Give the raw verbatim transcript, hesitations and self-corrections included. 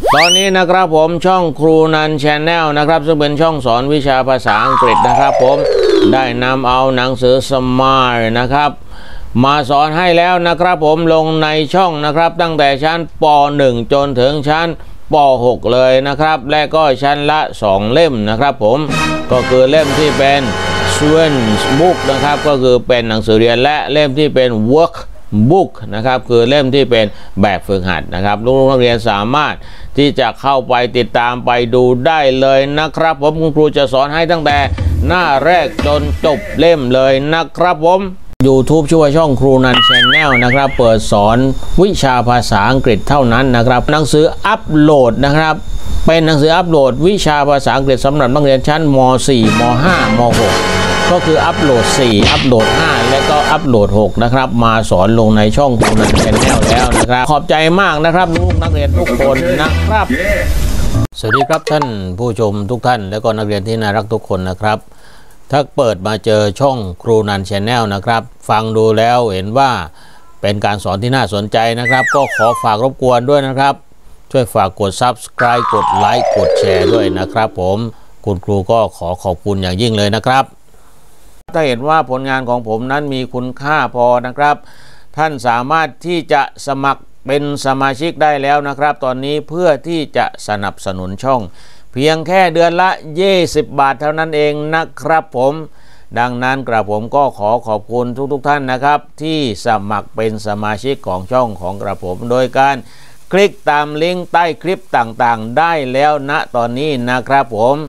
ตอนนี้นะครับผมช่องครูนัน Channel นะครับซึ่งเป็นช่องสอนวิชาภาษาอังกฤษนะครับผมได้นำเอาหนังสือ Smart นะครับมาสอนให้แล้วนะครับผมลงในช่องนะครับตั้งแต่ชั้นป หนึ่ง จนถึงชั้นป หก เลยนะครับและก็ชั้นละสองเล่มนะครับผมก็คือเล่มที่เป็น Student Book นะครับก็คือเป็นหนังสือเรียนและเล่มที่เป็น Work Book นะครับคือเล่มที่เป็นแบบฝึกหัดนะครับลูกนักเรียนสามารถที่จะเข้าไปติดตามไปดูได้เลยนะครับผมคุณครูจะสอนให้ตั้งแต่หน้าแรกจนจบเล่มเลยนะครับผม YouTube ชื่อว่าช่องครูนัน Channel นะครับเปิดสอนวิชาภาษาอังกฤษเท่านั้นนะครับหนังสืออัปโหลดนะครับเป็นหนังสืออัปโหลดวิชาภาษาอังกฤษสำหรับนักเรียนชั้นม สี่ ม ห้า ม หก ก็คืออัปโหลด สี่ อัปโหลด ห้า และก็อัปโหลด หก นะครับมาสอนลงในช่องครูนัน Channel แล้วนะครับขอบใจมากนะครับลูกนักเรียนทุกคนนะครับสวัสดีครับท่านผู้ชมทุกท่านและก็นักเรียนที่น่ารักทุกคนนะครับถ้าเปิดมาเจอช่องครูนัน Channel นะครับฟังดูแล้วเห็นว่าเป็นการสอนที่น่าสนใจนะครับก็ขอฝากรบกวนด้วยนะครับช่วยฝากกด Subscribe กดไลค์กดแชร์ด้วยนะครับผมคุณครูก็ขอขอบคุณอย่างยิ่งเลยนะครับถ้าเห็นว่าผลงานของผมนั้นมีคุณค่าพอนะครับท่านสามารถที่จะสมัครเป็นสมาชิกได้แล้วนะครับตอนนี้เพื่อที่จะสนับสนุนช่องเพียงแค่เดือนละยี่สิบบาทเท่านั้นเองนะครับผมดังนั้นกระผมก็ขอขอบคุณทุกๆ ท่านนะครับที่สมัครเป็นสมาชิกของช่องของกระผมโดยการคลิกตามลิงก์ใต้คลิปต่างๆได้แล้วณตอนนี้นะครับผม